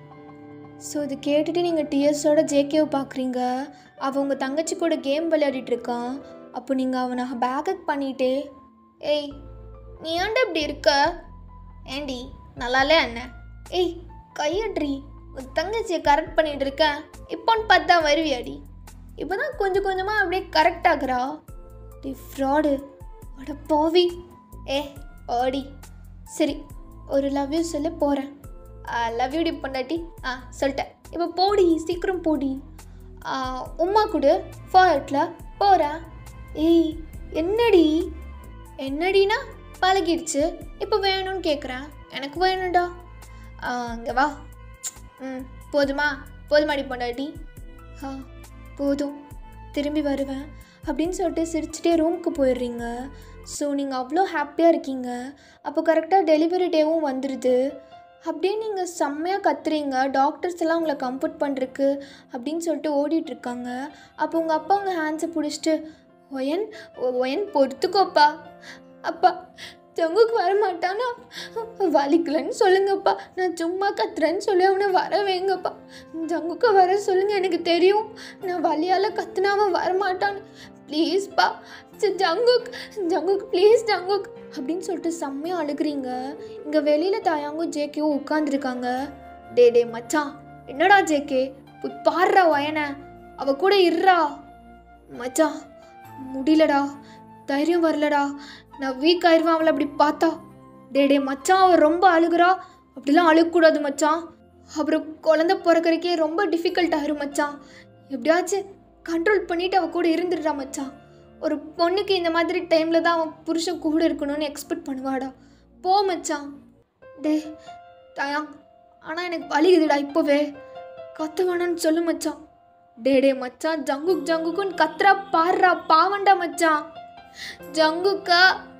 ஸோ இது கேட்டுட்டு நீங்கள் டிஎஸோட ஜேகேவை பார்க்குறீங்க. அவன் உங்கள் தங்கச்சி கூட கேம் விளையாடிட்டுருக்கான். அப்போ நீங்கள் அவனை பேக்கப் பண்ணிவிட்டு, ஏய் நீ ஏன்டா இப்படி இருக்க? ஏண்டி நல்லாலே அண்ணன்? ஏய் கையட்ரி, உன் தங்கச்சியை கரெக்ட் பண்ணிகிட்டு இருக்கேன், இப்போன்னு பார்த்தா வருவியாடி? இப்போ தான் கொஞ்சம் கொஞ்சமாக அப்படியே கரெக்ட் ஆகுறா. டி ஃப்ராடு, அட பாவி. ஏ ஓடி. சரி ஒரு லவ் யூ சொல்ல போகிறேன். லவ் யூ டி பொண்டாட்டி. ஆ சொல்லிட்டேன், இப்போ போடி, சீக்கிரம் போடி. உமா கொடு ஃபார்ட்டில் போகிறேன். ஏய் என்னடி? என்னடினா பழகிடுச்சு, இப்போ வேணும்னு கேட்குறேன். எனக்கு வேணும்டா. இங்கே வா. ம் போதுமா? போதுமாடி பொண்டாட்டி? ஆ போதும், திரும்பி வருவேன். அப்படின்னு சொல்லிட்டு சிரிச்சுட்டே ரூமுக்கு போயிடுறீங்க. ஸோ நீங்கள் அவ்வளோ ஹாப்பியாக இருக்கீங்க. அப்போ கரெக்டாக டெலிவரி டேவும் வந்துடுது. அப்படியே நீங்கள் செம்மையாக கத்துறீங்க. டாக்டர்ஸ் எல்லாம் உங்களை கம்ஃபர்ட் பண்ணுறக்கு அப்படின்னு சொல்லிட்டு ஓடிட்டுருக்காங்க. அப்போ உங்கள் அப்பா உங்கள் ஹேண்ட்ஸை பிடிச்சிட்டு, ஒயன் ஒயன் பொறுத்துக்கோப்பா, அப்பா ஜங்குக்கு வரமாட்டானா, வலிக்கலன்னு சொல்லுங்கப்பா, நான் சும்மா கத்துறேன்னு சொல்லி அவனை வர வைங்கப்பா, ஜங்குக்கு வர சொல்லுங்கள், எனக்கு தெரியும் நான் வலியால் கத்துனா அவன் வரமாட்டான்னு, ப்ளீஸ்ப்பா ஜங்குக் ஜங்குக் ப்ளீஸ் ஜங்குக் அப்படின்னு சொல்லிட்டு செம்மையாக அழுகுறீங்க. இங்கே வெளியில் தாயாங்கும் ஜேகேவும் உட்காந்துருக்காங்க. டே டே மச்சான், என்னடா ஜேகே போய் பாடுறா வயனை, அவ கூட இருறா. மச்சான் முடியலடா, தைரியம் வரலடா, நான் வீக் ஆயிடுவேன் அவளை அப்படி பார்த்தா. டே டே மச்சான், அவள் ரொம்ப அழுகுறா, அப்படிலாம் அழுகக்கூடாது மச்சான், அப்புறம் குழந்தை பிறக்கிறக்கே ரொம்ப டிஃபிகல்ட் ஆயிரும் மச்சான், எப்படியாச்சும் கண்ட்ரோல் பண்ணிவிட்டு அவள் கூட இருந்துடுறா மச்சான். ஒரு பொண்ணுக்கு இந்த மாதிரி டைமில் தான் அவன் புருஷன் கூட இருக்கணும்னு எக்ஸ்பெக்ட் பண்ணுவாடா, போ மச்சான். டே தயாங், ஆனால் எனக்கு வலிக்குதுடா இப்போவே, கத்த வேணான்னு சொல்லு மச்சான். டே டே மச்சான், ஜங்குக் ஜங்குக்குன்னு கத்துறா பாடுறா, பாவண்டா மச்சான். ஜங்குக்கா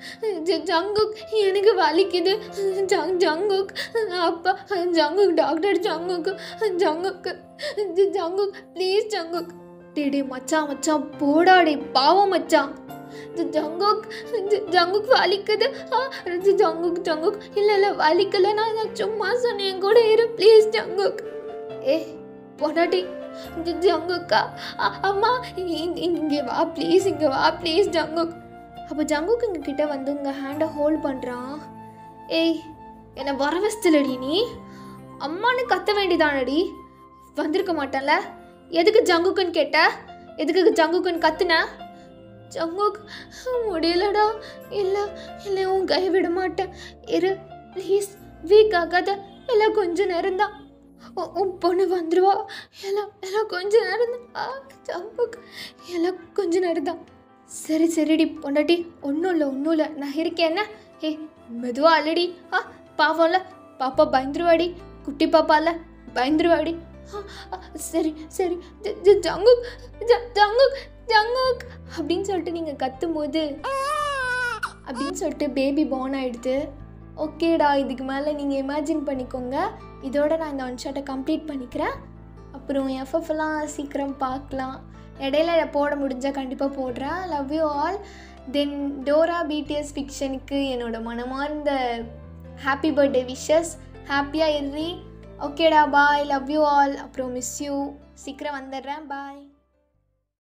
ஜங்குக் எனக்கு வலிக்குது, ஜங் ஜங்குக் அப்பா Jungkook doctor Jungkook Jungkook Jungkook please Jungkook. டே டே மச்சான் மச்சான் போடாடே பாவம் மச்சான். ஜங்குக் ஜங்குக் வலிக்குது, ஜங்குக் ஜங்குக் இல்லை இல்லை வலிக்கல, நான் சும்மா சொன்னேன் கூட இரு ப்ளீஸ் ஜங்குக். ஏ பொண்டாட்டி ஜங்குக்கா, அம்மா இங்கே வா ப்ளீஸ், இங்கே வா ப்ளீஸ் ஜங்குக். அப்போ ஜங்குக் எங்ககிட்ட வந்து உங்கள் ஹேண்டை ஹோல்ட் பண்ணுறான். ஏய் என்னை வர வச்சிலடி, நீ அம்மானு கத்த வேண்டியதானடி, வந்திருக்க மாட்டேன்ல, எதுக்கு ஜங்குக்குன்னு கேட்ட, எதுக்கு ஜங்குக்குன்னு கத்துன. ஜங்குக் முடியலடா, இல்லை இல்லை உன் கை விட மாட்டேன், இரு ப்ளீஸ், வீக் ஆகாத, எல்லாம் கொஞ்சம் நேரம் தான், உன் பொண்ணு வந்துடுவா, எல்லாம் எல்லாம் கொஞ்சம் நேரம் தான் ஜங்குக், எல்லாம் கொஞ்சம் நேரம் தான். சரி சரிடி பொண்டாட்டி, ஒன்றும் இல்லை ஒன்றும் இல்லை, நான் இருக்கேன் என்ன. ஏ மெதுவாக அல்லடி, ஆ பாவம்ல, பாப்பா பயந்துருவாடி, குட்டி பாப்பால பயந்துருவாடி. சரி சரி ஜங்குக் ஜங்குக் ஜங்குக் அப்படின்னு சொல்லிட்டு நீங்கள் கத்தும்போது அப்படின்னு சொல்லிட்டு பேபி பார்ன் ஆகிடுது. ஓகேடா, இதுக்கு மேலே நீங்கள் இமேஜின் பண்ணிக்கோங்க. இதோட நான் இந்த ஒன் ஷாட்டை கம்ப்ளீட் பண்ணிக்கிறேன். அப்புறம் எஃப்எஃப்லாம் சீக்கிரம் பார்க்கலாம், இடையில போட முடிஞ்சால் கண்டிப்பாக போடுறேன். Love you all. Then Dora BTS ஃபிக்ஷனுக்கு என்னோட மனமார்ந்த ஹாப்பி பர்த்டே விஷஸ். ஹாப்பியாக இறி. ஓகேடா பாய், லவ் யூ ஆல். அப்புறம் மிஸ் யூ, சீக்கிரம் வந்துடுறேன், பாய்.